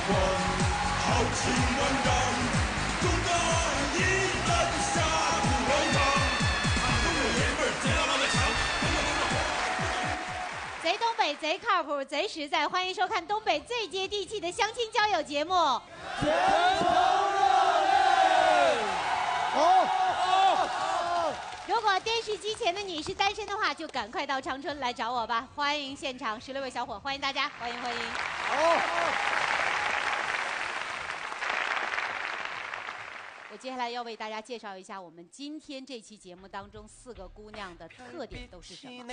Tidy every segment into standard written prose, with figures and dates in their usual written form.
欢，豪情万丈，勇敢一人下不为常。中国爷们儿贼拉拉的强， 贼东北，贼靠谱，贼实在。欢迎收看东北最接地气的相亲交友节目。 全程热烈！好。 如果电视机前的你是单身的话，就赶快到长春来找我吧。欢迎现场16位小伙，欢迎大家，欢迎欢迎。 好。 我接下来要为大家介绍一下我们今天这期节目当中4个姑娘的特点都是什么。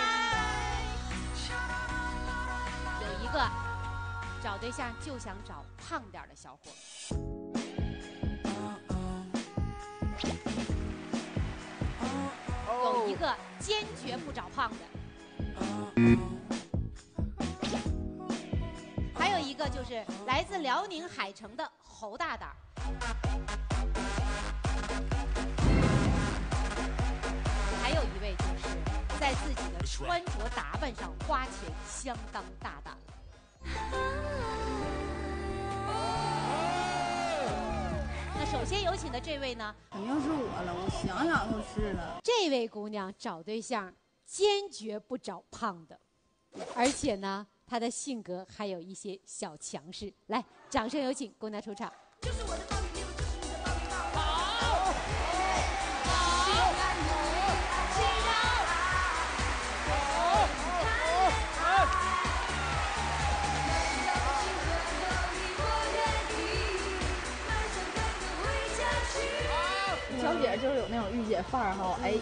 有一个找对象就想找胖点的小伙，有一个坚决不找胖的，还有一个就是来自辽宁海城的侯大胆。还有一位就是在自己的穿着打扮上花钱相当大胆了。那首先有请的这位呢， 肯定是我了，我想想就是了。 这位姑娘找对象坚决不找胖的，而且呢，她的性格还有一些小强势。来，掌声有请姑娘出场。就是我的棒球，就是你的棒球。好， 小姐就是有那种御姐范儿哈，哎。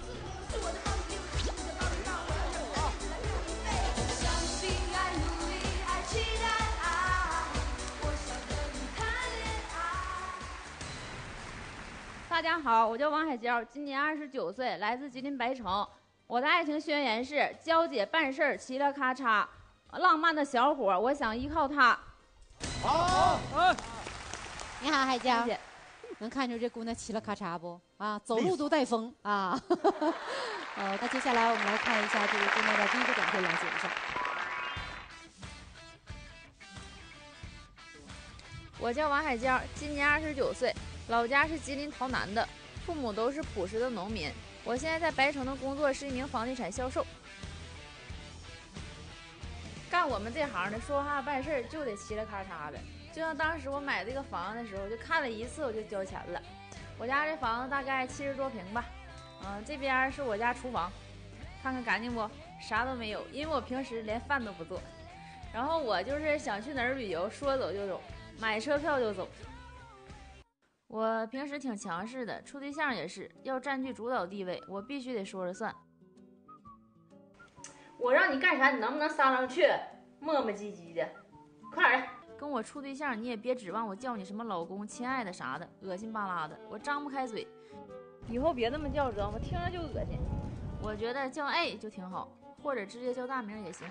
大家好，我叫王海娇，今年29岁，来自吉林白城。我的爱情宣言是：娇姐办事齐了咔嚓，浪漫的小伙，我想依靠他。 好。 你好，海娇。 谢谢。 能看出这姑娘齐了咔嚓不？啊，走路都带风啊！那接下来我们来看一下这位姑娘的第一个短片，了解一下。 我叫王海娇，今年29岁，老家是吉林洮南的，父母都是朴实的农民。我现在在白城的工作是一名房地产销售。干我们这行的，说话办事就得齐了咔嚓的。就像当时我买这个房子的时候，就看了一次我就交钱了。我家这房子大概70多平吧，这边是我家厨房，看看干净不？啥都没有，因为我平时连饭都不做。然后我就是想去哪儿旅游，说走就走，买车票就走。我平时挺强势的，处对象也是要占据主导地位，我必须得说了算。我让你干啥，你能不能撒上去？磨磨唧唧的，快点的。跟我处对象，你也别指望我叫你什么老公、亲爱的啥的，恶心巴拉的，我张不开嘴。以后别这么叫，知道吗？听着就恶心。我觉得叫A就挺好，或者直接叫大名也行。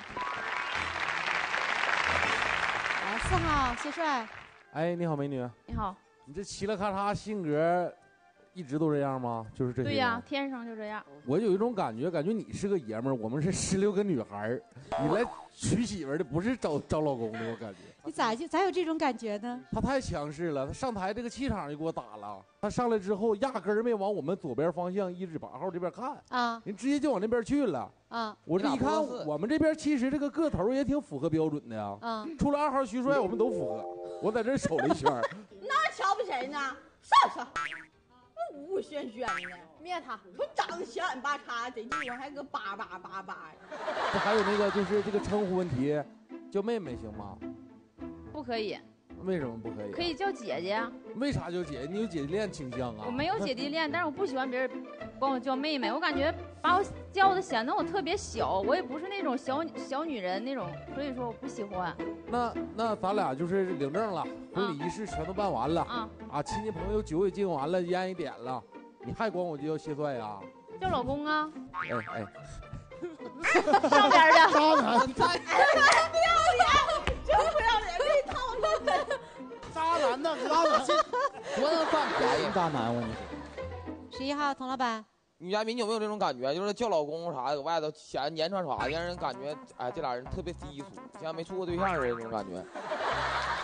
来，4号谢帅。 哎，你好，美女。 你好。 你这齐了咔嚓性格一直都这样吗？就是这些。 对呀，天生就这样。 我有一种感觉你是个爷们儿，我们是16个女孩儿，你来娶媳妇儿的不是找老公的，我感觉。 你咋有这种感觉呢？ 他太强势了，他上台这个气场就给我打了。他上来之后压根儿没往我们左边方向118号这边看啊，人直接就往那边去了啊。我这一看，我们这边其实这个个头也挺符合标准的呀。啊，除了2号徐帅，我们都符合。我在这瞅了一圈。 那瞧不谁呢？上。无轩轩的，灭他！说长得小眼巴叉，这地方还个叭叭叭叭。 这还有那个就是这个称呼问题，叫妹妹行吗？ 不可以。 为什么不可以？ 可以叫姐姐啊。 为啥叫姐姐？你有姐弟恋倾向啊？ 我没有姐弟恋，但是我不喜欢别人管我叫妹妹，我感觉把我叫的显得我特别小，我也不是那种小女人那种，所以说我不喜欢。 那咱俩就是领证了，婚礼仪式全都办完了啊，亲戚朋友酒也敬完了，烟也点了，你还管我叫谢帅呀？ 叫老公啊。 哎。 上边的渣男， 不要脸，真不要脸，这套路真。 渣男呢？渣男，多能占便宜，渣男我你说。11号童老板， 女嘉宾有没有这种感觉？就是叫老公啥的，搁外头显得黏串串的，让人感觉哎，这俩人特别低俗，像没处过对象似的这种感觉。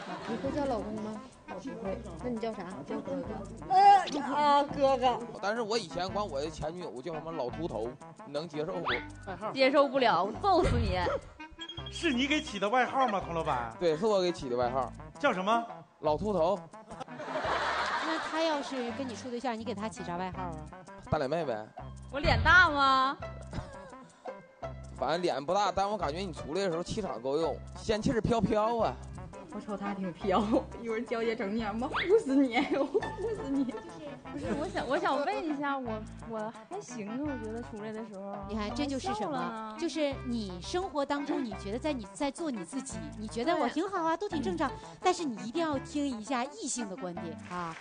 你会叫老公吗？我不会。那你叫啥？叫哥哥。哥哥。 但是我以前管我的前女友叫什么老秃头，你能接受不？ 接受不了，我揍死你！ 是你给起的外号吗，童老板？ 对，是我给起的外号。 叫什么？ 老秃头。 那他要是跟你处对象，你给他起啥外号啊？ 大脸妹呗。 我脸大吗？ 反正脸不大，但我感觉你出来的时候气场够用，仙气儿飘飘啊。 我瞅他挺飘，一会儿娇姐整你，我呼死你，我呼死你。 不是，我想问一下，我还行啊，我觉得出来的时候。 你看，这就是什么？就是你生活当中，你觉得你在做你自己，你觉得我挺好啊，都挺正常，但是你一定要听一下异性的观点啊。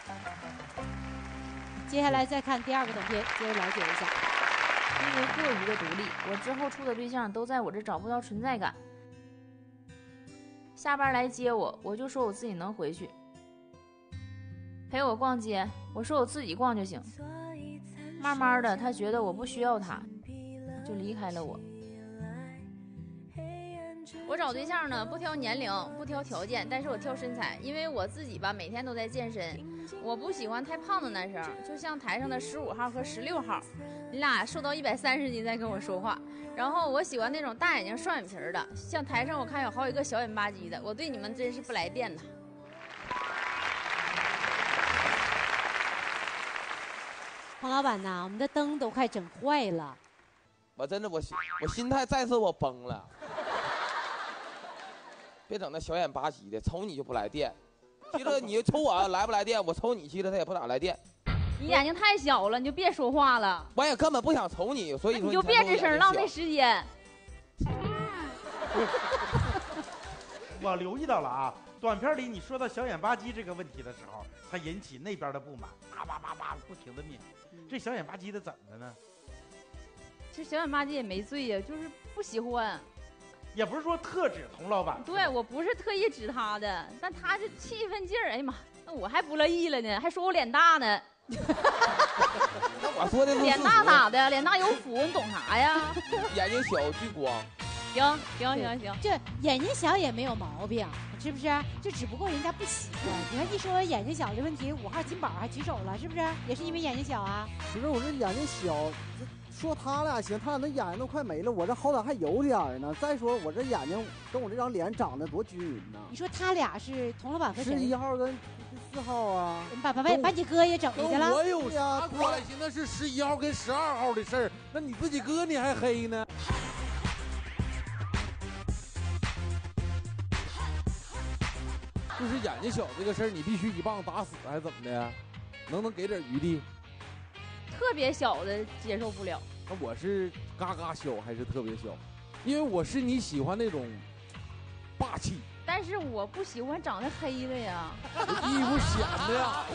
接下来再看第二个短片，接着了解一下。 因为过于的独立，我之后处的对象都在我这找不到存在感。下班来接我，我就说我自己能回去。陪我逛街，我说我自己逛就行。慢慢的，他觉得我不需要他，就离开了我。我找对象呢，不挑年龄，不挑条件，但是我挑身材，因为我自己吧每天都在健身，我不喜欢太胖的男生，就像台上的15号和16号，你俩瘦到130斤再跟我说话。然后我喜欢那种大眼睛双眼皮的，像台上我看有好几个小眼吧唧的，我对你们真是不来电呐。 黄老板呐，我们的灯都快整坏了。 我真的我心态再次我崩了。别整那小眼巴唧的，瞅你就不来电。其实你瞅我来不来电，我瞅你其实他也不咋来电。 你眼睛太小了，你就别说话了。 我也根本不想瞅你，所以说你就别吱声，浪费时间。 我留意到了啊，短片里你说到小眼吧唧这个问题的时候，它引起那边的不满，叭不停的灭。这小眼吧唧的怎么的呢？ 其实小眼吧唧也没罪呀，就是不喜欢。 也不是说特指童老板。 对，我不是特意指他的，但他这气愤劲儿，哎呀妈，那我还不乐意了呢，还说我脸大呢。 那我说的脸大咋的？脸大有福，你懂啥呀？ 眼睛小聚光。 行， 这眼睛小也没有毛病，是不是？就只不过人家不喜欢。你看一说眼睛小的问题，5号金宝还举手了，是不是？也是因为眼睛小啊？ 不是，我这眼睛小，说他俩行，他俩那眼睛都快没了，我这好歹还有点儿呢。再说我这眼睛跟我这张脸长得多均匀呢。 你说他俩是童老板和谁 ？11号跟4号啊。 把你哥也整进去了。 我有啥关系？那是11号跟12号的事儿，那你自己哥你还黑呢？就是眼睛小这个事儿，你必须一棒打死还是怎么的？能给点余地？ 特别小的接受不了。 那我是嘎嘎小还是特别小？因为我是你喜欢那种霸气。 但是我不喜欢长得黑的呀。 衣服显的呀。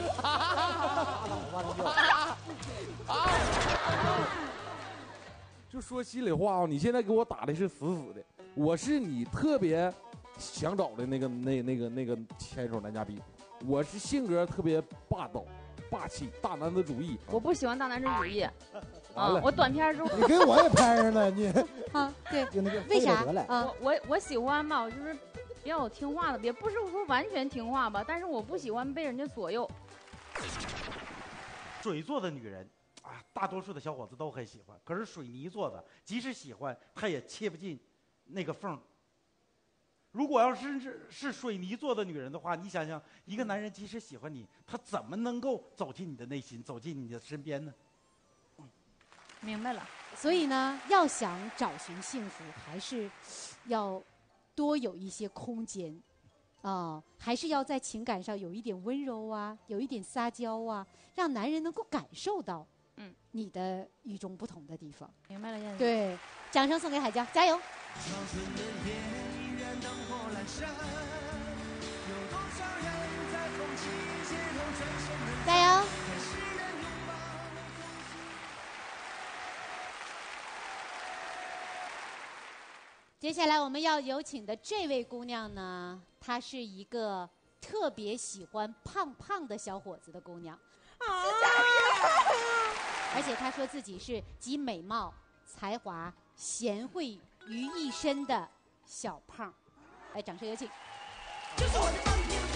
就说心里话啊，你现在给我打的是死死的。我是你特别想找的那个牵手男嘉宾，我是性格特别霸道、霸气、大男子主义。 我不喜欢大男子主义。啊，我短片中你给我也拍上了，你啊，对，为啥啊？我喜欢吧，我就是比较听话的，也不是说完全听话吧，但是我不喜欢被人家左右。 水做的女人啊，大多数的小伙子都很喜欢，可是水泥做的，即使喜欢，他也切不进那个缝。如果要是水泥做的女人的话，你想想，一个男人即使喜欢你，他怎么能够走进你的内心，走进你的身边呢？ 明白了。 所以呢，要想找寻幸福，还是要多有一些空间，还是要在情感上有一点温柔啊，有一点撒娇啊，让男人能够感受到，你的与众不同的地方。 明白了，燕子。 对，掌声送给海椒，加油！加油！接下来我们要有请的这位姑娘呢，她是一个特别喜欢胖胖的小伙子的姑娘，而且她说自己是集美貌、才华、贤惠于一身的小胖。来，掌声有请。就是我的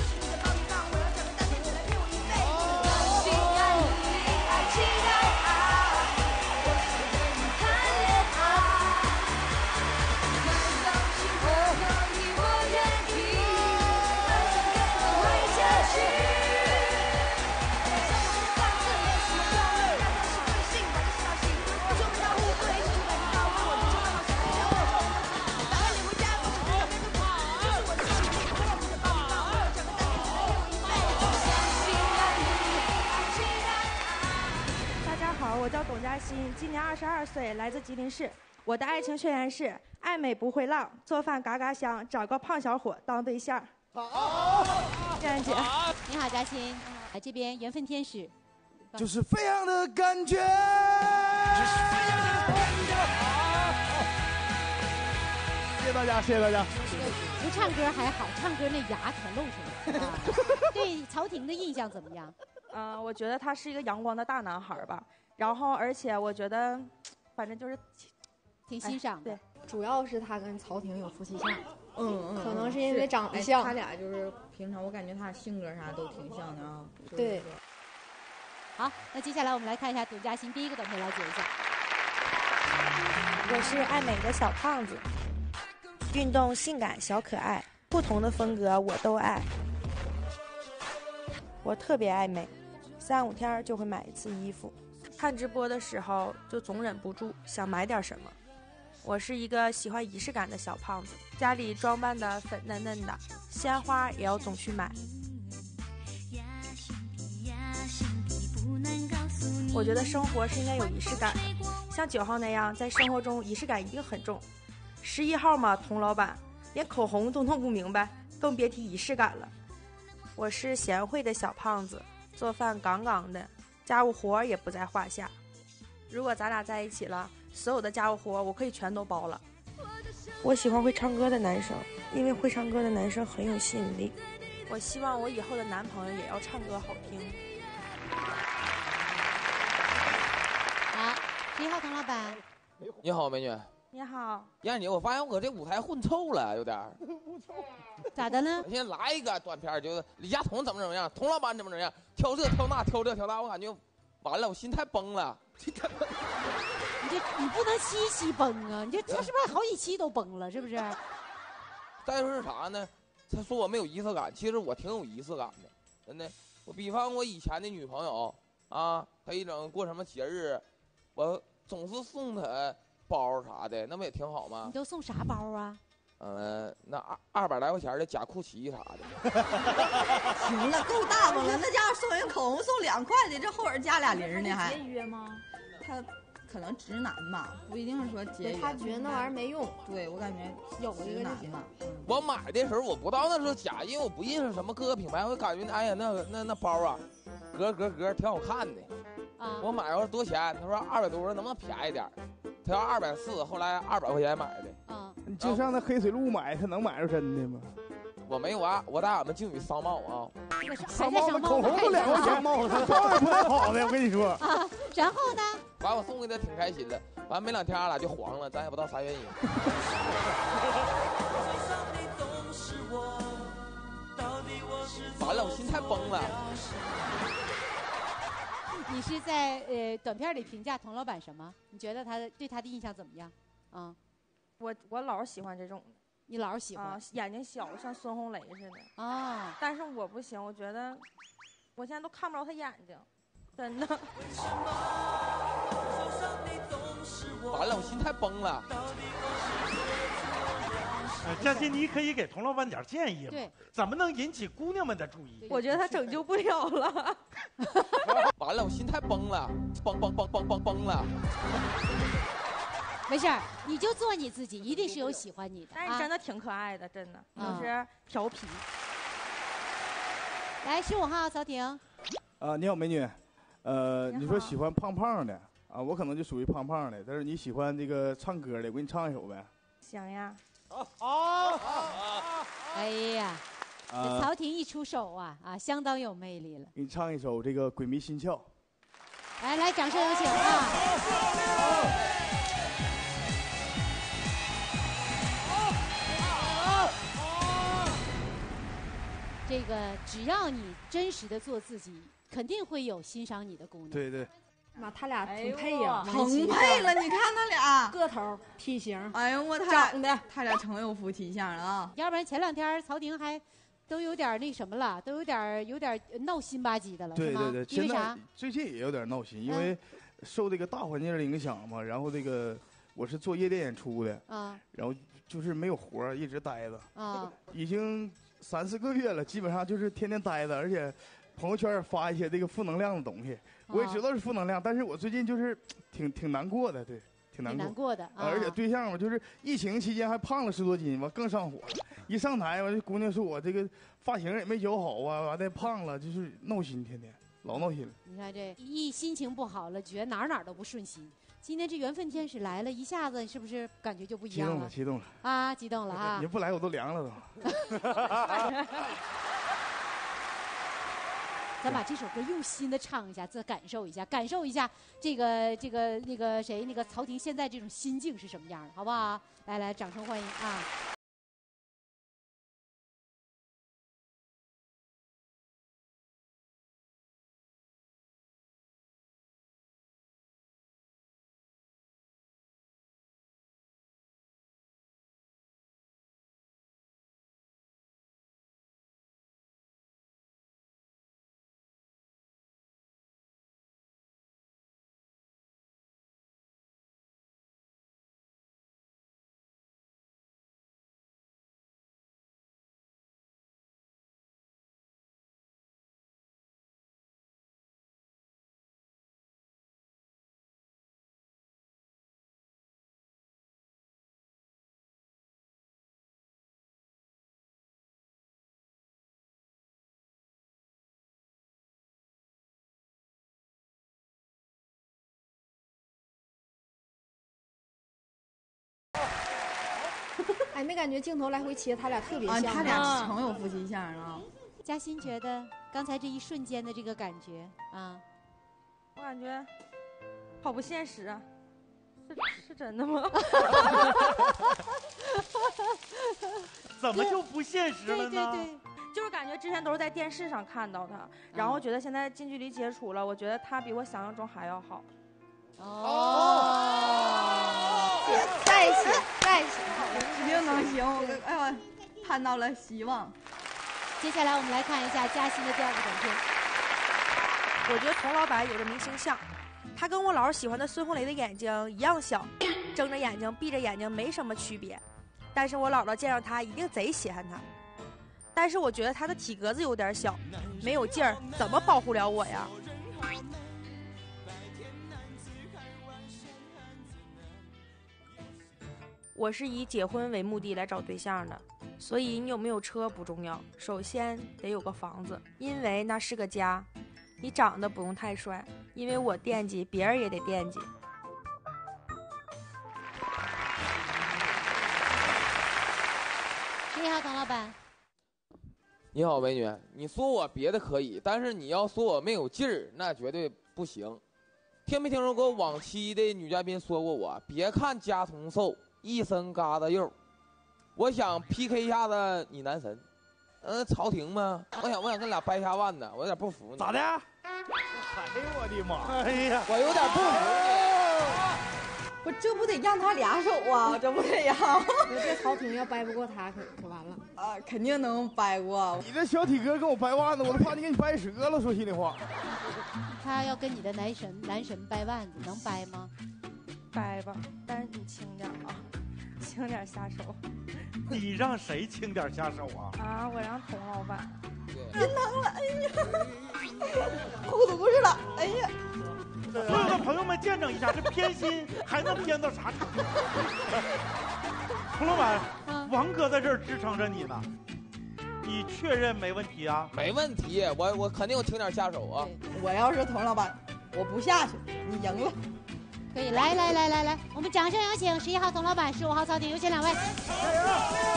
欣，今年22岁，来自吉林市。我的爱情宣言是：爱美不会浪，做饭嘎嘎香，找个胖小伙当对象。好，燕姐。 你好，嘉欣。来这边缘分天使。 就是飞扬的感觉。谢谢大家，谢谢大家。 不唱歌还好，唱歌那牙可露出来了。对曹婷的印象怎么样？ 我觉得他是一个阳光的大男孩吧。然后，而且我觉得，反正就是挺欣赏的。 对， 主要是他跟曹婷有夫妻相。 可能是因为长得像。 他俩就是平常我感觉他俩性格啥都挺像的啊。 对。 好，那接下来我们来看一下董嘉欣第一个短片了解一下。 我是爱美的小胖子，运动性感小可爱，不同的风格我都爱。我特别爱美，3、5天就会买一次衣服。看直播的时候就总忍不住想买点什么。我是一个喜欢仪式感的小胖子，家里装扮的粉嫩嫩的，鲜花也要总去买。我觉得生活是应该有仪式感的，像9号那样，在生活中仪式感一定很重。11号嘛，童老板连口红都弄不明白，更别提仪式感了。我是贤惠的小胖子，做饭杠杠的，家务活也不在话下。如果咱俩在一起了，所有的家务活我可以全都包了。我喜欢会唱歌的男生，因为会唱歌的男生很有吸引力。我希望我以后的男朋友也要唱歌好听。 好，11号童老板。 你好，美女。 你好， 燕姐，我发现我搁这舞台混臭了，有点儿。 咋的呢？ 我现在来一个短片，就是李佳彤怎么样，童老板怎么样，挑这挑那，挑这挑那，我感觉完了，我心态崩了。 你不能期崩啊！你这是不是好几期都崩了？是不是？ 再说是啥呢？他说我没有仪式感，其实我挺有仪式感的，真的。我比方我以前的女朋友啊，她一整过什么节日，我总是送她包啥的，那不也挺好吗？ 你都送啥包啊？ 那200来块钱的假库奇啥的。 行了，够大方了。那家伙送人口红送2块的，这后边加俩零呢还。 节约吗？ 他可能直男吧，不一定是说节约。 他觉得那玩意儿没用。 对，我感觉有这个就行。 我买的时候我不知道那是假，因为我不认识什么各个品牌，我感觉哎呀那包啊，格挺好看的。啊。我买回多钱？他说200多，能不能便宜点？他要240，后来200块钱买的。 啊。 你就上那黑水路买，他能买着真的吗？ 我没有啊，我在俺们靖宇商贸啊。 商贸的口红都2块钱，包也不太好的，我跟你说。 啊，然后呢？ 完我送给他挺开心的，完没2天俺俩就黄了，咱也不知道啥原因。完了，我心态崩了。 你是在短片里评价童老板什么？你觉得对他的印象怎么样？啊， 我老是喜欢这种的。 你老是喜欢眼睛小，像孙红雷似的啊。 但是我不行，我觉得我现在都看不着他眼睛，真的。 完了，我心态崩了。 嘉欣，你可以给童老板点建议吗？ 对， 怎么能引起姑娘们的注意？ 我觉得他拯救不了了。 完了，我心态崩了，崩了。 没事儿，你就做你自己，一定是有喜欢你的。 但是真的挺可爱的，真的就是调皮。 来，15号曹婷。 你好，美女。你说喜欢胖胖的啊，我可能就属于胖胖的，但是你喜欢这个唱歌的，我给你唱一首呗。 行呀。 好。哎呀，这曹婷一出手啊，相当有魅力了。 给你唱一首这个《鬼迷心窍》。 来，掌声有请啊！这个只要你真实的做自己，肯定会有欣赏你的姑娘。 对对。 妈，他俩挺配呀， 成配了！你看他俩个头、体型， 哎呦我长得， 他俩成有夫妻相了啊！ 要不然前2天曹婷还都有点那什么了，都有点闹心吧唧的了， 对对对， 因为啥？ 最近也有点闹心，因为受这个大环境的影响嘛，然后这个我是做夜店演出的，然后就是没有活一直待着，已经3、4个月了，基本上就是天天待着，而且朋友圈发一些这个负能量的东西，我也知道是负能量，但是我最近就是挺难过的，对，挺难过的。 而且对象嘛，就是疫情期间还胖了10多斤，完更上火了。一上台，完这姑娘说我这个发型也没教好啊，完再胖了，就是闹心，天天老闹心了。 你看这心情不好了，觉得哪都不顺心。今天这缘分天使来了，一下子是不是感觉就不一样了？ 激动了啊！激动了啊！ 你不来我都凉了都。 咱把这首歌用心的唱一下，再感受一下这个曹婷现在这种心境是什么样的，好不好？来，掌声欢迎啊！ 哎，没感觉镜头来回切，他俩特别像。 他俩成有夫妻相了。 嘉欣觉得刚才这一瞬间的这个感觉啊， 我感觉好不现实啊，是真的吗？ 怎么就不现实了呢？ 对， 就是感觉之前都是在电视上看到他，然后觉得现在近距离接触了，我觉得他比我想象中还要好。 在一起， 指定能行。我看到了希望。 接下来我们来看一下嘉欣的第2个短片。 我觉得童老板有着明星相，他跟我姥姥喜欢的孙红雷的眼睛一样小，睁着眼睛闭着眼睛没什么区别。但是我姥姥见着他一定贼稀罕他。但是我觉得他的体格子有点小，没有劲儿，怎么保护了我呀？我是以结婚为目的来找对象的，所以你有没有车不重要，首先得有个房子，因为那是个家。你长得不用太帅，因为我惦记，别人也得惦记。 你好，童老板。 你好，美女。你说我别的可以，但是你要说我没有劲儿，那绝对不行。听没听说过往期的女嘉宾说过我？别看家童瘦，一身疙瘩肉。我想 PK 一下子你男神，曹婷吗？我想跟你俩掰下腕子，我有点不服你。 咋的？ 哎呦我的妈！ 哎呀， 我有点不服你。 我这不得让他俩手啊，这不得呀？ 这曹婷要掰不过他，可完了啊！肯定能掰过。 你这小体格跟我掰腕子，我都怕你给你掰折了。说心里话， 他要跟你的男神掰腕子，能掰吗？ 掰吧，但是你轻点啊，轻点下手。 你让谁轻点下手啊？ 啊，我让童老板。 人疼了，哎呀，哭都不是了，哎呀。 所有的朋友们见证一下，这偏心还能偏到啥程度？童老板，王哥在这儿支撑着你呢，你确认没问题啊？ 没问题，我肯定轻点下手啊。 我要是童老板，我不下去，你赢了。 可以，来，我们掌声有请11号童老板，15号曹婷，有请2位。 加油！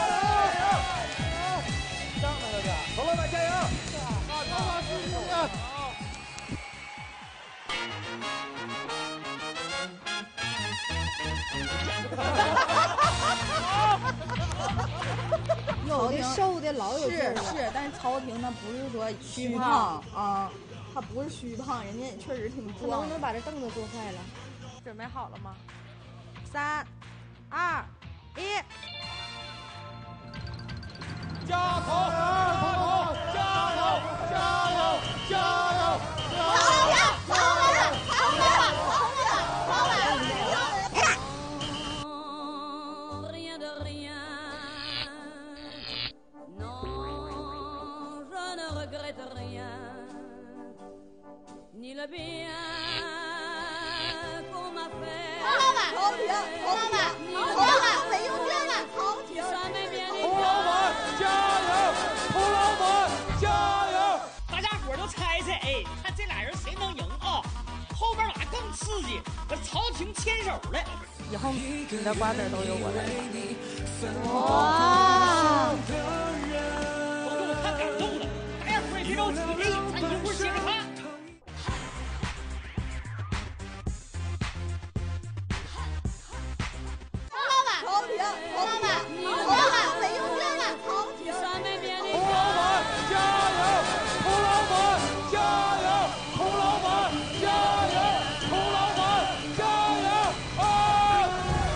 上来了点，童老板加油！ 有的瘦的老有劲儿了， 是，但是曹婷她不是说虚胖啊，她不是虚胖，人家也确实挺壮。 能不能把这凳子坐坏了？ 准备好了吗？3、2、1。 加油！加油！加油！加油！ 老板，曹婷，曹老板，曹老板，没用这个，曹婷， 童老板加油，童老板加油！ 大家伙都猜猜，哎，看这俩人谁能赢啊？后边俩更刺激，和曹婷牵手了。 以后你的瓜子都由我来。 哇！ 都给我看感动了，大家伙也别着急，哎，咱一会儿接着看。 曹老板，曹婷，曹老板，曹老板，没用这个，曹婷， 童老板加油，童老板加油，童老板加油，童老板加油！啊！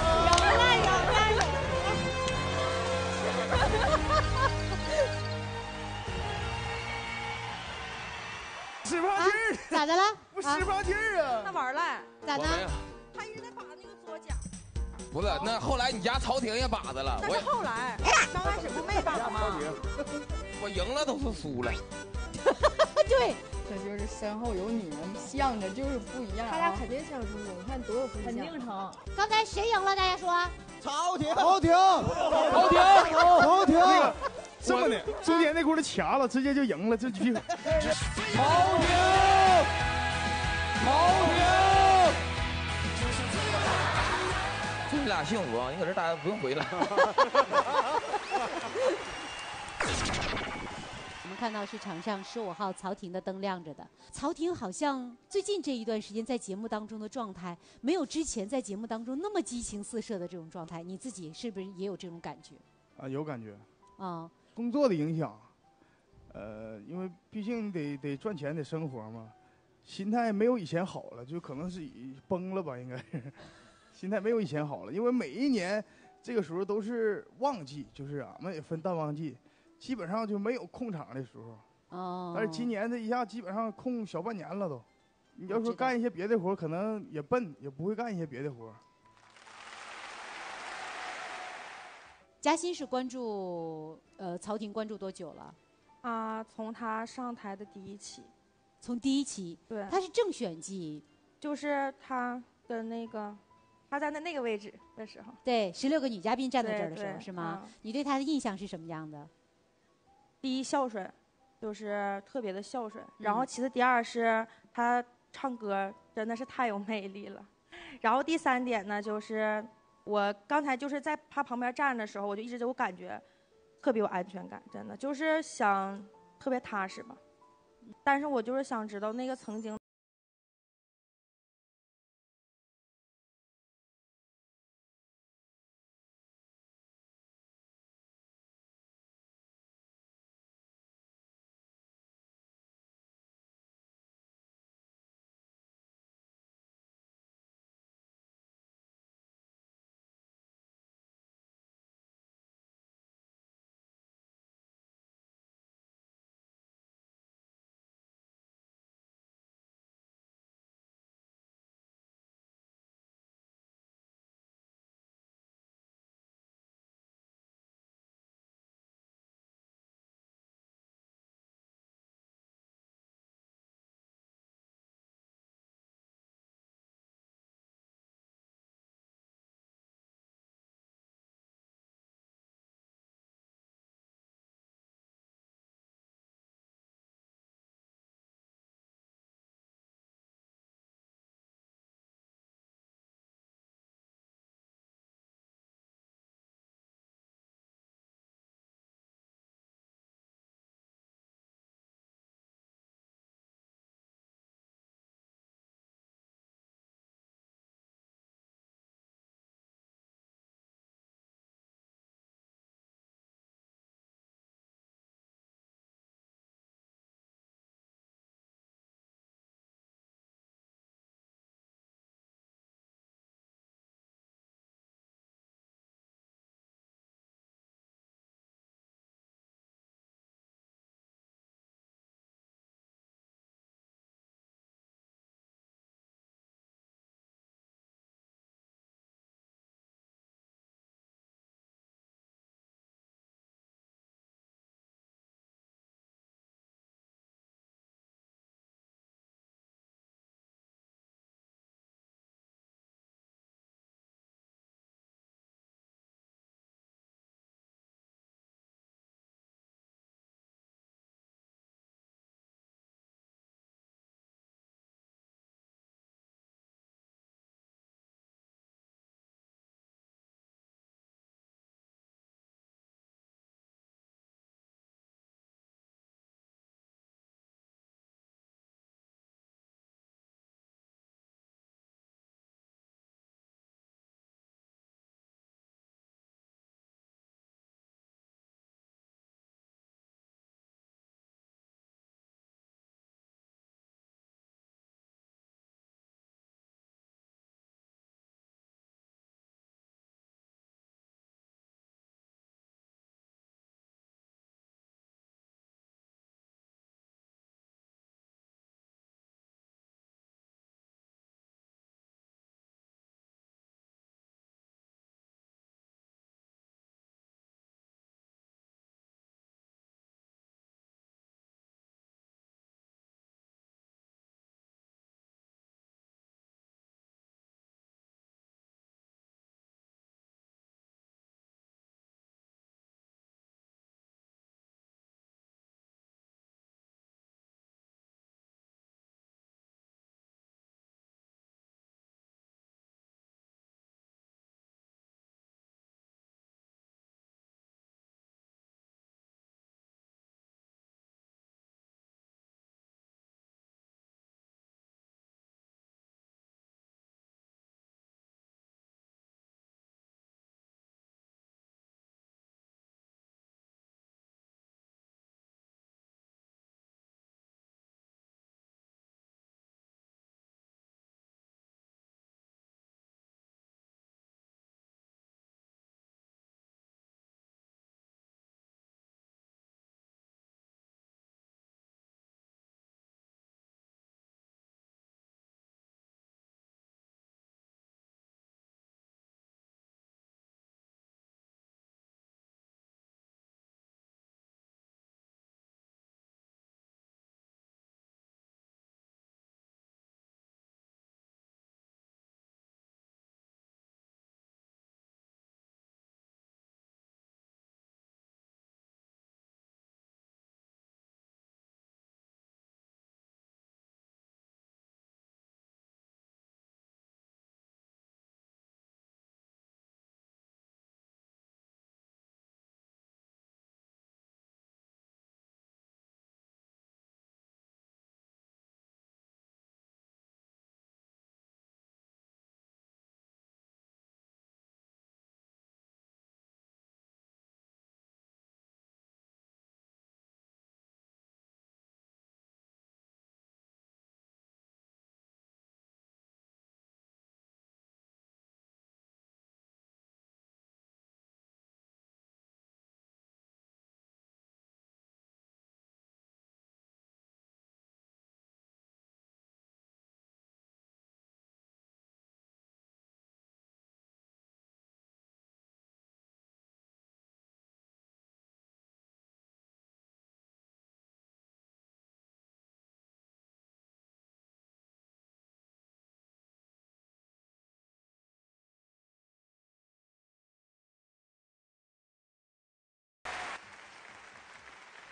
使不上劲儿， 咋的了？ 我使不上劲儿啊！ 那玩了， 咋的？ 他一直在把那个左脚。 不是，那后来你家曹婷也把子了， 那是后来，刚开始不没把吗？ 我赢了都是输了。 对， 这就是身后有女人向着，就是不一样、啊。 他俩肯定相中的，你看多有分肯定成。 刚才谁赢了？大家说。 曹婷，曹婷， 曹婷， 曹婷。 这么的，中间那轱辘卡了，直接就赢了，这屁股。 曹婷，曹婷。 祝你俩幸福啊！你搁这待着不用回来。 我们看到是场上15号曹婷的灯亮着的。曹婷好像最近这一段时间在节目当中的状态，没有之前在节目当中那么激情四射的这种状态。你自己是不是也有这种感觉？ 啊，有感觉。 啊， 工作的影响，因为毕竟得赚钱，得生活嘛，心态没有以前好了，就可能是崩了吧，应该是。心态没有以前好了，因为每一年这个时候都是旺季，就是俺们也分淡旺季，基本上就没有空场的时候。 哦。 但是今年这一下基本上空小半年了都。你要说干一些别的活，可能也笨，也不会干一些别的活。 嘉欣是关注曹婷关注多久了？ 啊，从他上台的第一期。 从第一期。 对。 他是正选季。 就是他跟那个。他在那个位置的时候， 对，16个女嘉宾站在这儿的时候，是吗？你对他的印象是什么样的？ 第一孝顺，就是特别的孝顺。然后其次第二是他唱歌真的是太有魅力了。然后第三点呢，就是我刚才就是在他旁边站的时候，我就一直有感觉特别有安全感，真的就是想特别踏实吧。但是我就是想知道那个曾经。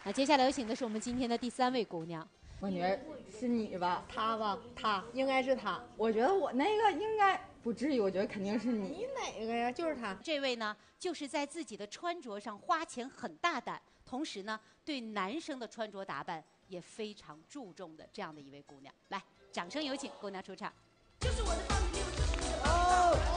那接下来有请的是我们今天的第3位姑娘。 我女儿是你吧？她吧？她应该是她。我觉得我那个应该不至于，我觉得肯定是你。 你哪个呀？就是她。这位呢，就是在自己的穿着上花钱很大胆，同时呢，对男生的穿着打扮也非常注重的这样的一位姑娘。来，掌声有请姑娘出场。就是我的棒子六，就是我的棒子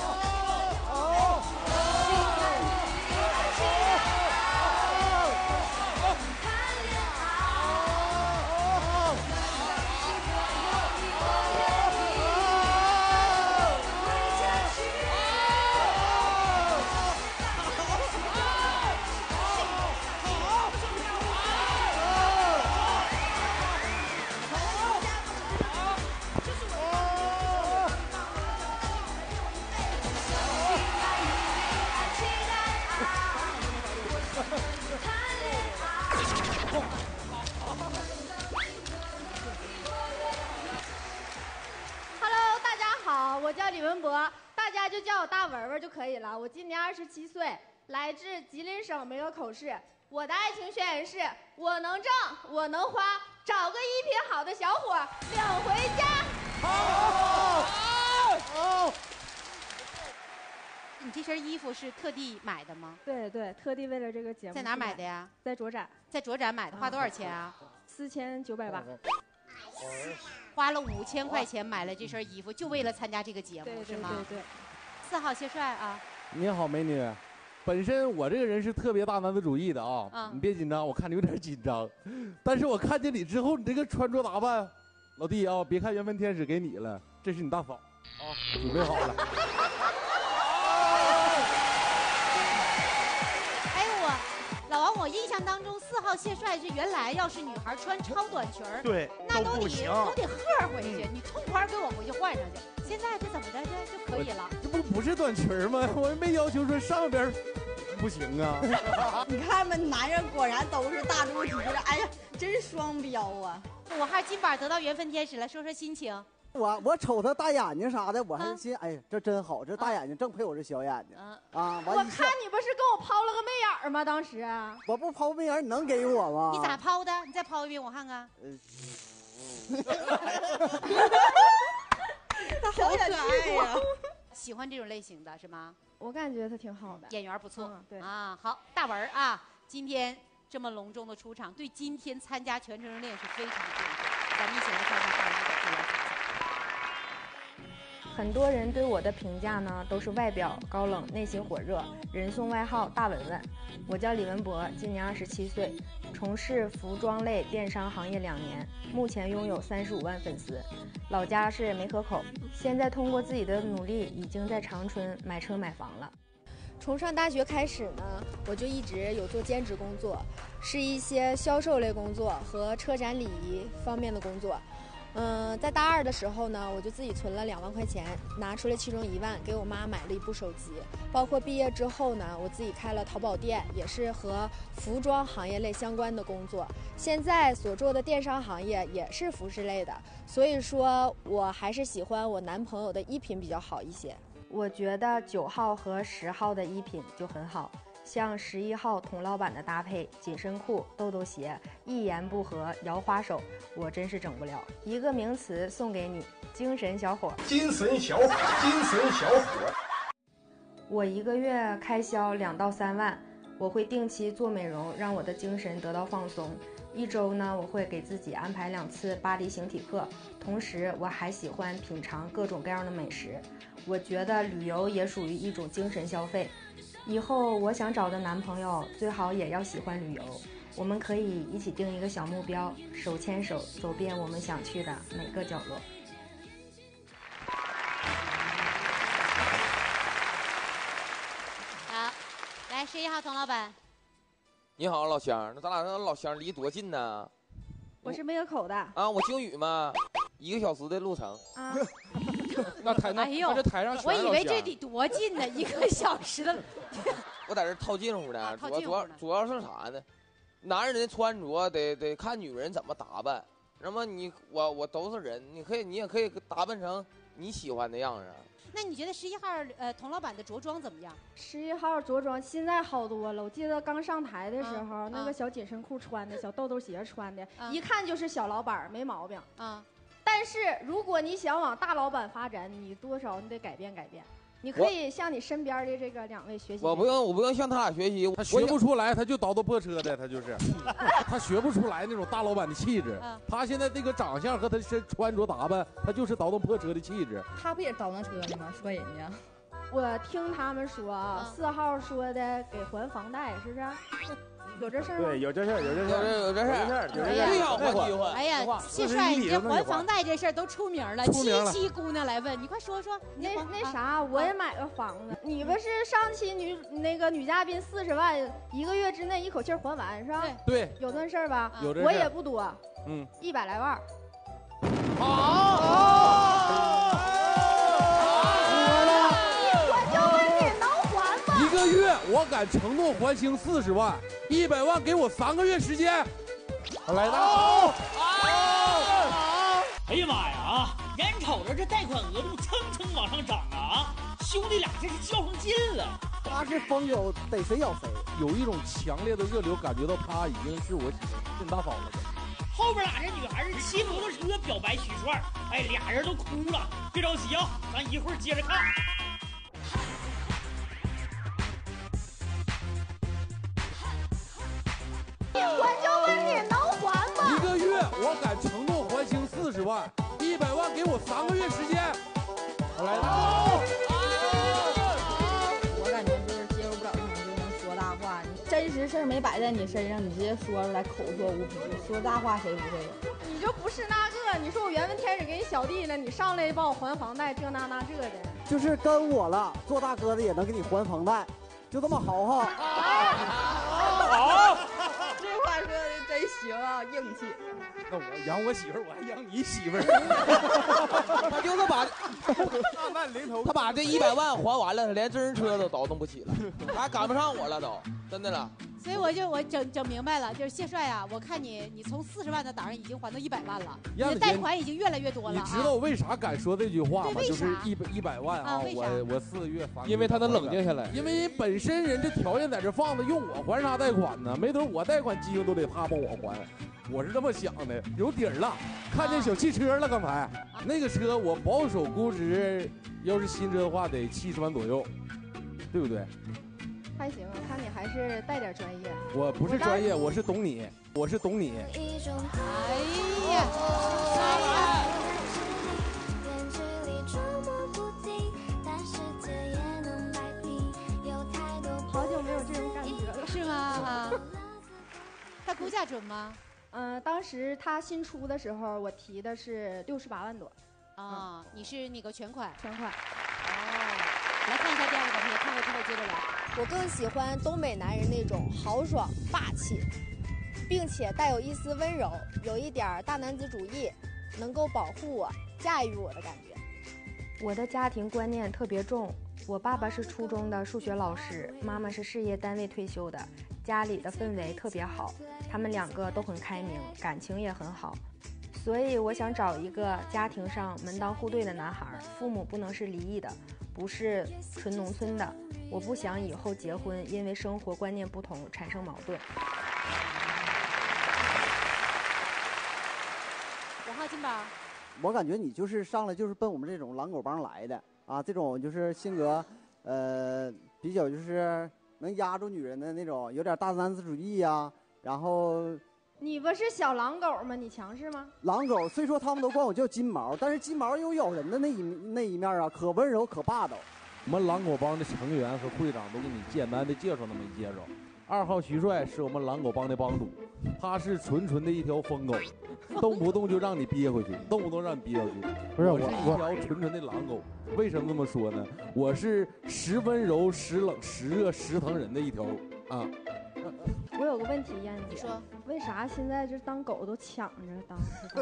我叫李文博，大家就叫我大文文就可以了。我今年27岁，来自吉林省梅河口市。我的爱情宣言是：我能挣，我能花，找个衣品好的小伙领回家。 好。你这身衣服是特地买的吗？ 对对，特地为了这个节目。 在哪儿买的呀？ 在卓展。在卓展买的，花多少钱啊 ？4900吧。 花了5000块钱买了这身衣服，就为了参加这个节目，是吗？ 对。 4号谢帅啊！ 你好，美女。本身我这个人是特别大男子主义的啊，你别紧张，我看你有点紧张。但是我看见你之后，你这个穿着打扮，老弟啊，别看缘分天使给你了，这是你大嫂啊，准备好了。 老王，我印象当中4号谢帅是原来要是女孩穿超短裙儿， 对， 那都不行， 都得喝回去，你痛快给我回去换上去。现在这怎么的，这就可以了？ 这不是短裙吗？我没要求说上边不行啊。 你看吧，男人果然都是大肚皮的，哎呀，真双标啊 ！5号金宝得到缘分天使了，说说心情。 我瞅他大眼睛啥的，我还心哎呀，这真好，这大眼睛正配我这小眼睛啊！ 我看你不是给我抛了个媚眼吗？当时我不抛媚眼，你能给我吗？ 你咋抛的？你再抛一遍我看看。 他好可爱呀！ 喜欢这种类型的是吗？ 我感觉他挺好的， 演员不错。 对啊，好，大文啊，今天这么隆重的出场，对今天参加全程人恋是非常重视。咱们一起来看看大文的这个。 很多人对我的评价呢，都是外表高冷，内心火热，人送外号大文文。我叫李文博，今年27岁，从事服装类电商行业2年，目前拥有35万粉丝，老家是梅河口，现在通过自己的努力，已经在长春买车买房了。 从上大学开始呢，我就一直有做兼职工作，是一些销售类工作和车展礼仪方面的工作。在大2的时候呢，我就自己存了2万块钱，拿出了其中1万给我妈买了一部手机。包括毕业之后呢，我自己开了淘宝店，也是和服装行业类相关的工作。现在所做的电商行业也是服饰类的，所以说我还是喜欢我男朋友的衣品比较好一些。 我觉得9号和10号的衣品就很好。像11号童老板的搭配，紧身裤、豆豆鞋，一言不合摇花手，我真是整不了。一个名词送给你，精神小伙。 精神小伙，精神小伙。 我一个月开销2到3万，我会定期做美容，让我的精神得到放松。1周呢，我会给自己安排2次巴黎形体课，同时我还喜欢品尝各种各样的美食。我觉得旅游也属于一种精神消费。以后我想找的男朋友最好也要喜欢旅游，我们可以一起定一个小目标，手牵手走遍我们想去的每个角落。 好，来11号童老板。 你好，老乡，那咱俩跟老乡离多近呢？ 我是梅河口的啊，我姓宇嘛，1个小时的路程啊。 那这台上我以为这得多近呢，1个小时的。 我在这套近乎的，主要是啥呢？男人的穿着得看女人怎么打扮。那么我都是人，你也可以打扮成你喜欢的样子。 那你觉得11号童老板的着装怎么样 ？11号着装现在好多了，我记得刚上台的时候，那个小紧身裤穿的，小豆豆鞋穿的，一看就是小老板，没毛病啊。但是如果你想往大老板发展，你多少你得改变改变。你可以向你身边的这个2位学习。 我不用向他俩学习， 他学不出来，他就倒腾破车的，他就是，他学不出来那种大老板的气质。他现在这个长相和他穿着打扮，他就是倒腾破车的气质。 他不也倒腾车呢吗？说人家。 我听他们说啊，4号说的给还房贷，是不是？有这事儿吗？ 对，有这事儿， 有这事儿，最好还机会。 哎呀，谢帅，你这还房贷这事儿都出名了，期姑娘来问，你快说说。 那啥，我也买个房子。你不是上期女嘉宾40万，1个月之内一口气还完是吧？ 对， 有这事儿吧？ 有这。 我也不多，100来万。 好。1个月，我敢承诺还清40万，100万给我3个月时间。来到， 哎呀妈呀眼瞅着这贷款额度蹭蹭往上涨啊！兄弟俩这是较上劲了。 他是疯狗，逮谁咬谁， 有一种强烈的热流，感觉到他已经是我进大嫂了。 后边俩这女孩子骑摩托车表白许帅，哎，俩人都哭了。别着急啊，咱一会儿接着看。 还就问你能还吗 ？1个月，我敢承诺还清40万，100万给我3个月时间。我来了。 我感觉就是接受不了这种就能说大话，你真实事儿没摆在你身上，你直接说出来，口说无凭，说大话谁不会有？ 你就不是那个，你说我缘分天使给你小弟了，你上来帮我还房贷，这那这的。 就是跟我了，做大哥的也能给你还房贷，就这么豪哈。 好。这话说的真行啊，硬气。 那我养我媳妇儿，我还养你媳妇儿。 他就是他把这100万还完了，连真人车都倒腾不起了，还赶不上我了都，真的了。 所以我整明白了，就是谢帅啊，我看你从40万的档上已经还到100万了，你的贷款已经越来越多了。 你知道我为啥敢说这句话吗？就是100万啊，我4个月还。 因为他能冷静下来。 因为本身人这条件在这放着，用我还啥贷款呢？没准我贷款机会都得他帮我还。我是这么想的，有底儿了，看见小汽车了，刚才那个车我保守估值，要是新车的话得70万左右，对不对？ 还行，我看你还是带点专业。 我不是专业，我是懂你，我是懂你。 哎呀， 好久没有这种感觉了， 是吗？他估价准吗？ 当时他新出的时候，我提的是68万多。 啊，你是那个全款？ 全款。 哦，来看一下第2个短片，看过之后接着聊。 我更喜欢东北男人那种豪爽霸气，并且带有一丝温柔，有一点大男子主义，能够保护我、驾驭我的感觉。我的家庭观念特别重，我爸爸是初中的数学老师，妈妈是事业单位退休的，家里的氛围特别好，他们2个都很开明，感情也很好。所以我想找一个家庭上门当户对的男孩，父母不能是离异的，不是纯农村的。我不想以后结婚因为生活观念不同产生矛盾。 5号金宝， 我感觉你就是上来就是奔我们这种狼狗帮来的啊，这种就是性格比较就是能压住女人的那种，有点大男子主义呀，然后。 你不是小狼狗吗？你强势吗？ 狼狗，虽说他们都管我叫金毛，但是金毛有咬人的那一面啊，可温柔可霸道。 我们狼狗帮的成员和会长都给你简单的介绍那么一介绍。2号徐帅是我们狼狗帮的帮主，他是纯的一条疯狗，动不动就让你憋回去，动不动让你憋回去。 不是我是一条纯的狼狗，为什么这么说呢？我是时温柔、时冷、时热、时疼人的一条啊。 我有个问题，燕子姐， 你说为啥现在这当狗都抢着当？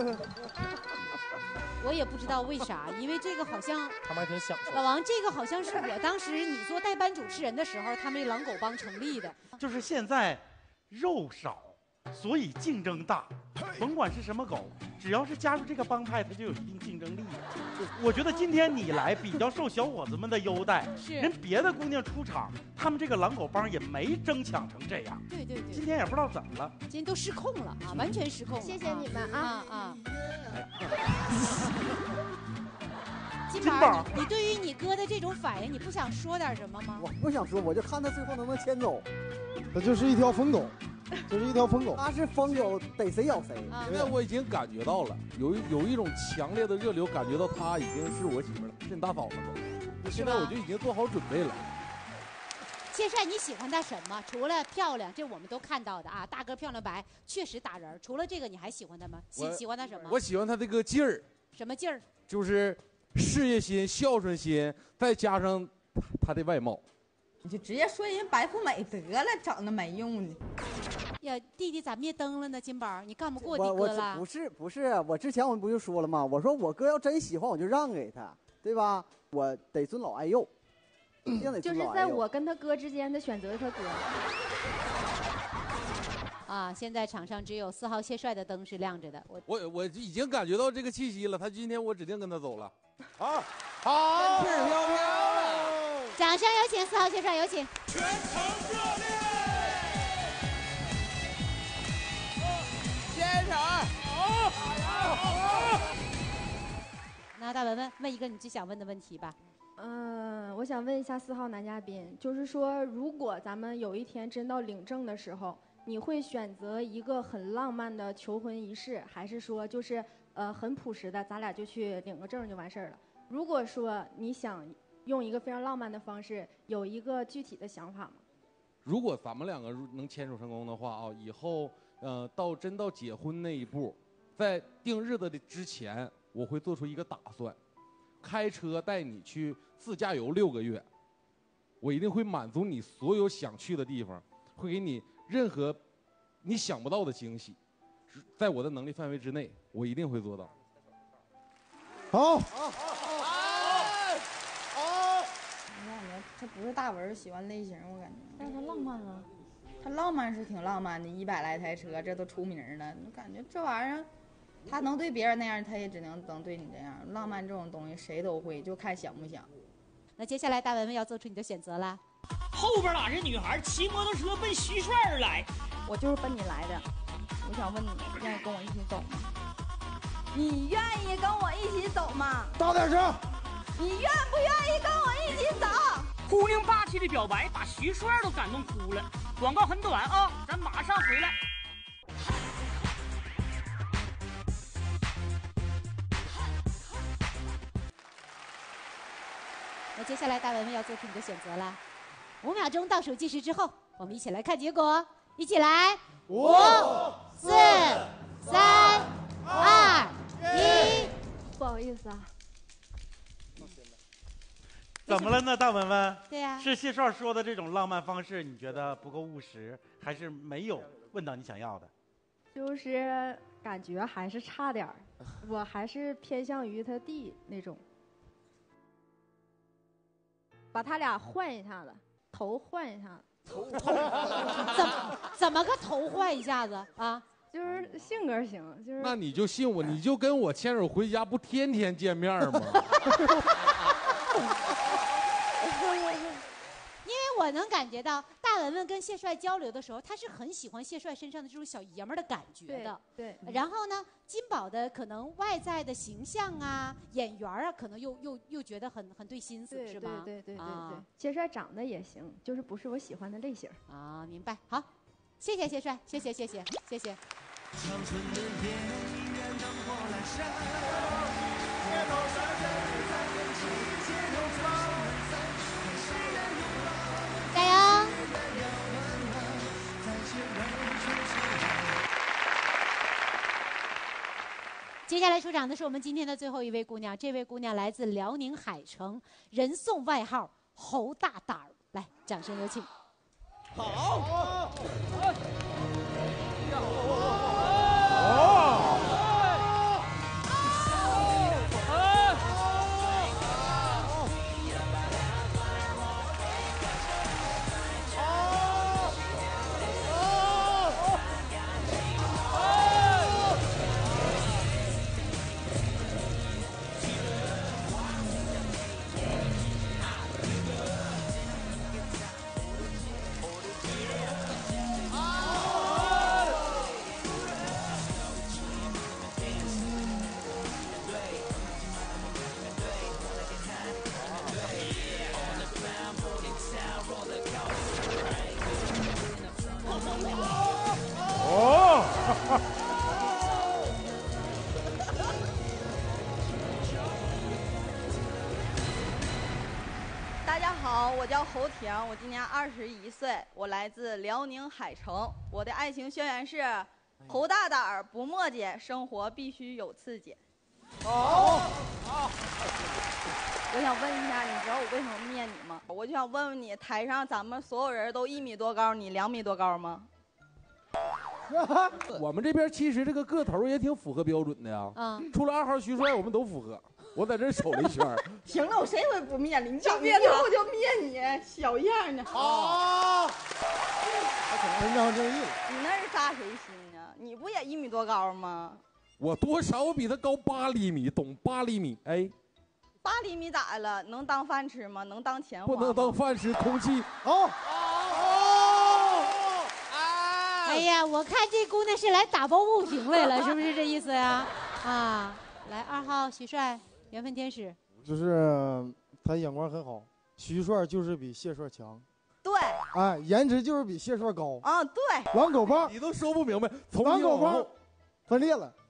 我也不知道为啥，因为这个好像他们还挺享受。 老王，这个好像是我当时你做代班主持人的时候，他们狼狗帮成立的。 就是现在肉少，所以竞争大， 甭管是什么狗，只要是加入这个帮派，它就有一定竞争力。我觉得今天你来比较受小伙子们的优待，人别的姑娘出场，他们这个狼狗帮也没争抢成这样。 对， 今天也不知道怎么了， 今天都失控了啊，完全失控了。 谢谢你们啊。 金宝，你对于你哥的这种反应，你不想说点什么吗？ 我不想说，我就看他最后能不能牵走。 他就是一条疯狗， 他是疯狗，逮谁咬谁。 现在我已经感觉到了，有一种强烈的热流，感觉到他已经是我媳妇了，是你大嫂子了。现在我就已经做好准备了。 谢帅，你喜欢他什么？除了漂亮，这我们都看到的啊，大个漂亮白，确实打人。除了这个，你还喜欢他吗？喜欢他什么？ 我喜欢他这个劲儿。 什么劲儿？ 就是事业心、孝顺心，再加上他的外貌。 你就直接说人白富美得了，整那没用的。 呀，弟弟咋灭灯了呢？金宝，你干不过你哥了？ 不是，我之前我不就说了吗？我说我哥要真喜欢，我就让给他，对吧？我得尊老爱幼，一定得尊老爱幼。 就是在我跟他哥之间的选择他哥。 啊，现在场上只有4号谢帅的灯是亮着的。 我已经感觉到这个气息了，他今天我指定跟他走了。 好， 气儿飘飘了。 掌声有请4号谢帅，有请。 全场热烈！ 现场。 那大文问一个你最想问的问题吧。 我想问一下4号男嘉宾，就是说，如果咱们有一天真到领证的时候，你会选择一个很浪漫的求婚仪式，还是说就是很朴实的，咱俩就去领个证就完事儿了？如果说你想用一个非常浪漫的方式，有一个具体的想法吗？ 如果咱们两个能牵手成功的话啊，以后到结婚那一步，在定日子的之前，我会做出一个打算，开车带你去自驾游6个月，我一定会满足你所有想去的地方，会给你任何你想不到的惊喜，在我的能力范围之内，我一定会做到。 好。 他不是大文喜欢类型，我感觉。但是他浪漫啊，他浪漫是挺浪漫的，100来台车，这都出名了。我感觉这玩意儿，他能对别人那样，他也只能对你这样。浪漫这种东西谁都会，就看想不想。 那接下来大文文要做出你的选择啦。 后边哪是女孩骑摩托车奔蟋蟀而来？ 我就是奔你来的。我想问你，愿意跟我一起走吗？你愿意跟我一起走吗？ 大点声！ 你愿不愿意跟我一起走？ 姑娘霸气的表白，把蟋蟀都感动哭了。广告很短啊，咱马上回来。 那接下来大文文要做出你的选择啦。5秒钟倒数计时之后，我们一起来看结果，一起来，5、4、3、2、1。 不好意思啊。 怎么了呢，大文文？ 对呀。 是谢帅说的这种浪漫方式，你觉得不够务实，还是没有问到你想要的？ 就是感觉还是差点儿，我还是偏向于他弟那种，把他俩换一下子，头换一下子。 怎么个头换一下子啊？ 就是性格行，就是。 那你就信我，你就跟我牵手回家，不天天见面吗？ 因为我能感觉到大文文跟谢帅交流的时候，他是很喜欢谢帅身上的这种小爷们儿的感觉的。 对。 然后呢，金宝的可能外在的形象啊、眼缘啊，可能又觉得很对心思，是吗？ 对。谢帅长得也行，就是不是我喜欢的类型。 啊，明白。好，谢谢谢帅，谢谢。 长春的夜依然灯火阑珊，街头上人在演起街头传，看世人拥抱， 加油！接下来出场的是我们今天的最后一位姑娘，这位姑娘来自辽宁海城，人送外号“猴大胆儿”。来，掌声有请。 好。 好，我叫侯婷，我今年21岁，我来自辽宁海城。我的爱情宣言是：侯大胆儿不墨迹，生活必须有刺激。 好。 我想问一下，你知道我为什么灭你吗？我就想问问你，台上咱们所有人都1米多高，你2米多高吗？ 我们这边其实这个个头也挺符合标准的呀。除了2号徐帅，我们都符合。我在这瞅了一圈。 行了，我谁也不灭了，你就灭他，我就灭你，小样呢。 啊！他可能是正正义。 你那是扎谁心呢？你不也1米多高吗？ 我多少我比他高8厘米，懂8厘米？哎 ，8厘米咋了？能当饭吃吗？能当钱花吗？ 不能当饭吃，空气。 哎呀，我看这姑娘是来打抱不平来了，是不是这意思呀？啊，来2号徐帅，缘分天使。 就是他眼光很好，徐帅就是比谢帅强。 对。 哎，颜值就是比谢帅高。 啊，对。 狼狗棒， 你都说不明白，从狼狗棒分裂了。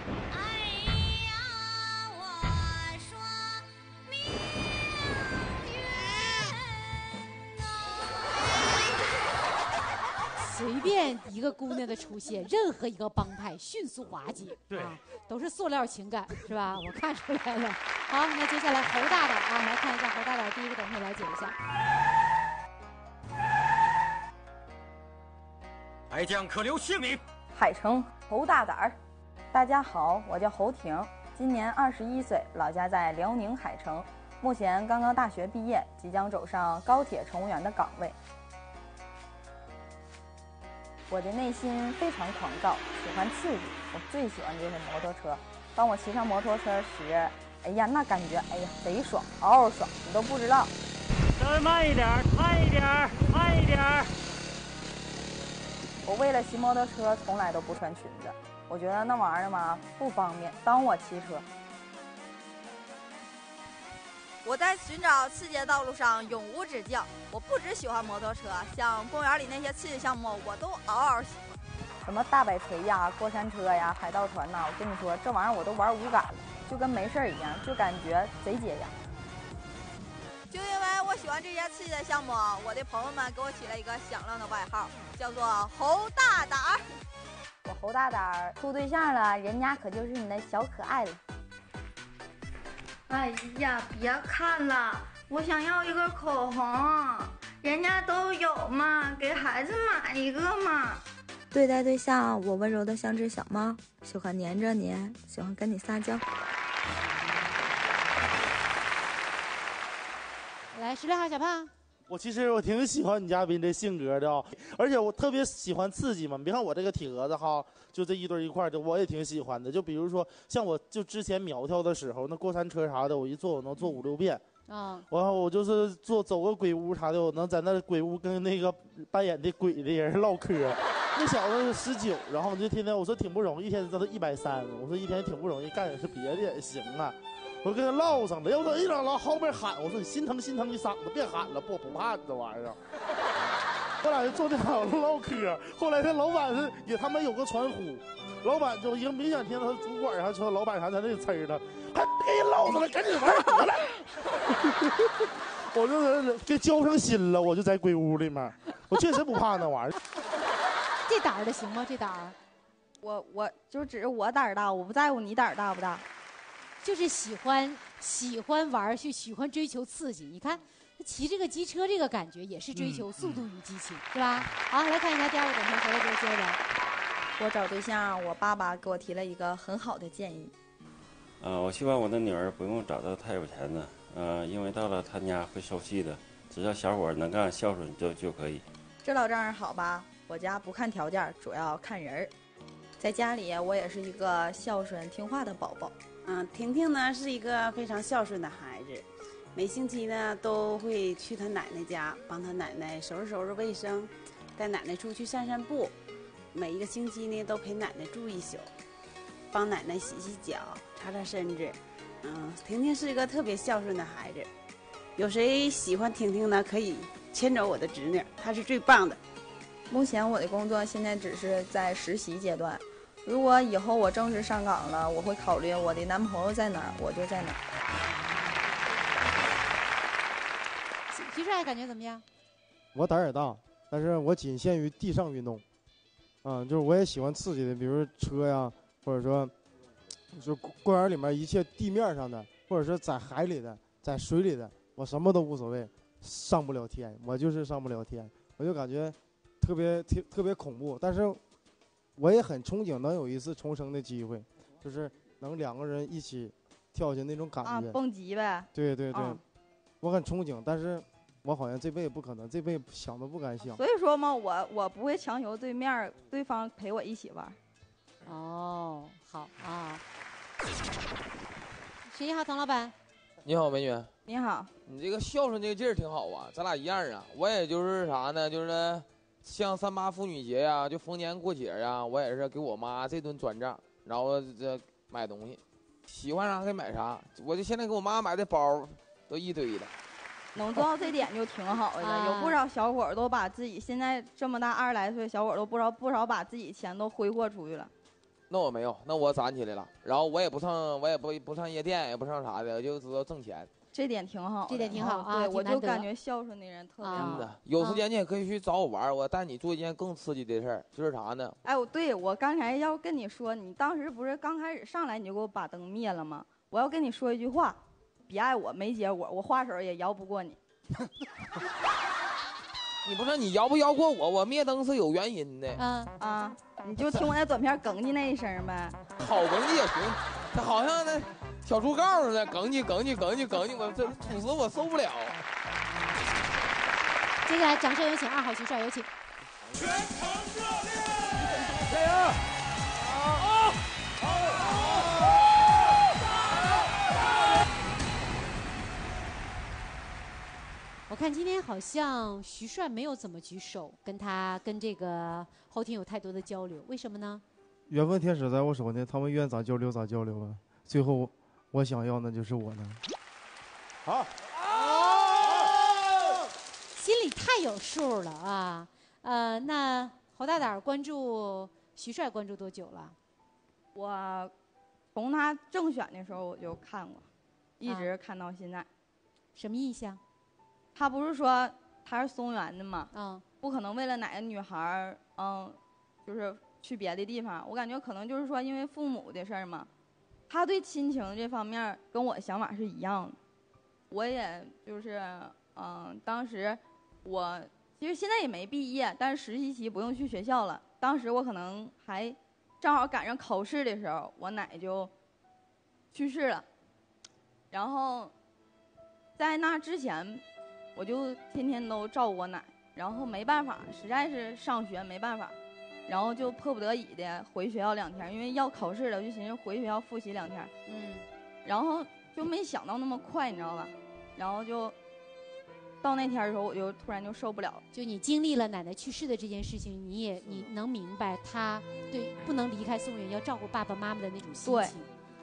随便一个姑娘的出现，任何一个帮派迅速瓦解， 对， 都是塑料情感，是吧？我看出来了。好，那接下来侯大胆啊，来看一下侯大胆第一个短片，了解一下。 来将可留姓名。 海城侯大胆儿，大家好，我叫侯婷，今年21岁，老家在辽宁海城，目前刚刚大学毕业，即将走上高铁乘务员的岗位。我的内心非常狂躁，喜欢刺激，我最喜欢就是摩托车。当我骑上摩托车时，哎呀，那感觉，哎呀，贼爽，嗷嗷爽，你都不知道。 稍微慢一点，慢一点，慢一点。 我为了骑摩托车，从来都不穿裙子，我觉得那玩意儿嘛不方便。当我骑车。 我在寻找刺激的道路上永无止境。我不只喜欢摩托车，像公园里那些刺激项目，我都嗷嗷喜欢。 什么大摆锤呀、过山车呀、海盗船呐，我跟你说，这玩意儿我都玩无感了，就跟没事一样，就感觉贼解压。 就因为我喜欢这些刺激的项目，我的朋友们给我起了一个响亮的外号，叫做侯大胆儿。 我侯大胆儿处对象了，人家可就是你的小可爱了。 哎呀，别看了，我想要一个口红，人家都有嘛，给孩子买一个嘛。 对待对象，我温柔的像只小猫，喜欢黏着你，喜欢跟你撒娇。 来，16号小胖。 其实我挺喜欢女嘉宾这性格的啊，而且我特别喜欢刺激嘛。你别看我这个体格子哈，就这一对一块的，我也挺喜欢的。就比如说像我就之前苗条的时候，那过山车啥的，我一坐我能坐5、6遍。然后我就是走个鬼屋啥的，我能在那鬼屋跟那个扮演的鬼的人唠嗑。那小子19，然后我就天天我说挺不容易，一天挣到130，我说一天挺不容易，干点是别的也行啊。我跟他唠上了，要不一整老后边喊，我说你心疼心疼你嗓子，别喊了，不怕你这玩意儿。我俩就坐那好了唠嗑，后来那老板是也他妈有个传呼，老板就已经明显听到他主管还说老板啥在那呲了，还给人唠上了，赶紧玩得了。我就给交上心了，我就在鬼屋里面，我确实不怕那玩意儿。 这胆儿的行吗？这胆儿？ 我就只是我胆儿大，我不在乎你胆儿大不大。 就是喜欢玩，喜欢追求刺激。你看，骑这个机车，这个感觉也是追求速度与激情，是吧？好，来看一下第二个短片，回来给我接着。 我找对象，我爸爸给我提了一个很好的建议。 我希望我的女儿不用找到太有钱的，因为到了她家会受气的。只要小伙能干、孝顺就可以。 这老丈人好吧？我家不看条件，主要看人儿。在家里，我也是一个孝顺听话的宝宝。 婷婷呢是一个非常孝顺的孩子，每星期呢都会去她奶奶家帮她奶奶收拾卫生，带奶奶出去散散步。每一个星期呢都陪奶奶住一宿，帮奶奶洗脚、擦擦身子。婷婷是一个特别孝顺的孩子。有谁喜欢婷婷呢？可以牵走我的侄女，她是最棒的。 目前我的工作现在只是在实习阶段。如果以后我正式上岗了，我会考虑我的男朋友在哪儿，我就在哪儿。 徐帅感觉怎么样？ 我胆儿也大，但是我仅限于地上运动。就是我也喜欢刺激的，比如车呀，或者说，就公园里面一切地面上的，或者说在海里的，在水里的，我什么都无所谓，上不了天，我就是上不了天，我就感觉特别恐怖。但是我也很憧憬能有一次重生的机会，就是能2个人一起跳下那种感觉。 啊，蹦极呗。 对对对，我很憧憬，但是我好像这辈子不可能，这辈子想都不敢想。 所以说嘛，我不会强求对方陪我一起玩。 哦，好啊。谁好，童老板？ 你好，美女。 你好。 你这个孝顺这个劲儿挺好啊，咱俩一样啊。我也就是啥呢，就是像3·8妇女节呀，就逢年过节呀，我也是给我妈这顿转账，然后这买东西，喜欢啥给买啥。我就现在给我妈买的包都一堆的。 能做到这点就挺好的了。有不少小伙都把自己现在这么大20来岁小伙都不少把自己钱都挥霍出去了。 那我没有，那我攒起来了，然后我也不上夜店，也不上啥的，我就知道挣钱。 这点挺好， 这点挺好啊。 对，我就感觉孝顺的人特别好。 有时间你也可以去找我玩，我带你做一件更刺激的事儿，就是啥呢？ 哎，我刚才要跟你说，你当时不是刚开始上来你就给我把灯灭了吗？我要跟你说一句话。别爱我没结果，我花手也摇不过你。 你不是你摇不摇过我？我灭灯是有原因的。 你就听我那短片哽叽那一声呗。 好哽叽也行，这好像那小猪羔似的，哽叽，我这吐死我受不了。 接下来掌声有请2号徐帅，有请。 全场热烈！ 加油！ 我看今天好像徐帅没有怎么举手，跟这个后庭有太多的交流，为什么呢？ 缘分天使在我手呢，他们愿咋交流咋交流吧。最后我想要的就是我的。 好， 心里太有数了啊。那侯大胆关注徐帅关注多久了？ 我从他正选的时候我就看过，一直看到现在。 什么印象？ 他不是说他是松原的嘛？不可能为了哪个女孩就是去别的地方。我感觉可能就是说因为父母的事儿嘛。他对亲情这方面跟我的想法是一样的。我也就是当时我其实现在也没毕业，但是实习期不用去学校了。当时我可能还正好赶上考试的时候，我奶就去世了。然后在那之前。我就天天都照顾我奶，然后没办法，实在是上学没办法，然后就迫不得已的回学校2天，因为要考试了，我就寻思回学校复习2天。然后就没想到那么快，你知道吧？然后就到那天的时候，我就突然就受不了了。 就你经历了奶奶去世的这件事情，你能明白他对不能离开松原，要照顾爸爸妈妈的那种心情。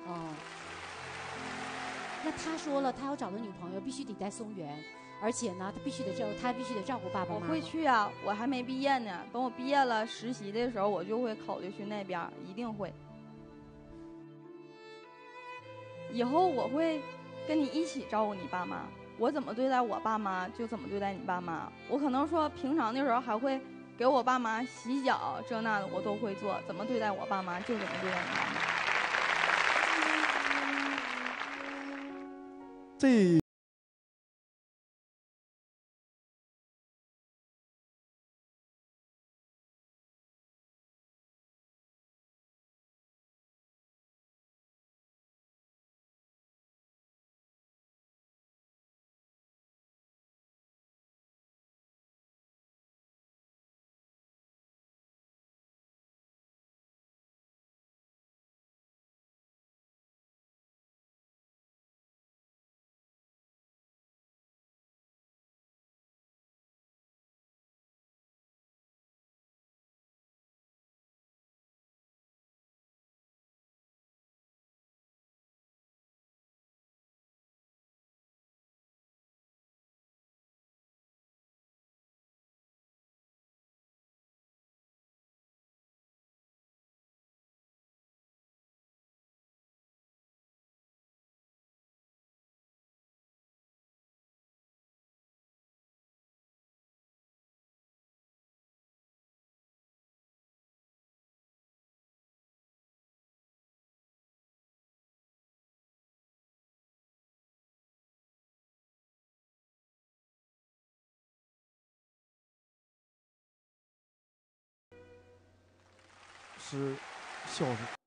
那他说了，他要找的女朋友必须得在松原。而且呢，他必须得照顾爸爸妈妈。 我会去啊，我还没毕业呢。等我毕业了实习的时候，我就会考虑去那边，一定会。以后我会跟你一起照顾你爸妈。我怎么对待我爸妈，就怎么对待你爸妈。我可能说平常的时候还会给我爸妈洗脚，这那的我都会做。怎么对待我爸妈，就怎么对待你爸妈。 这。 是孝顺。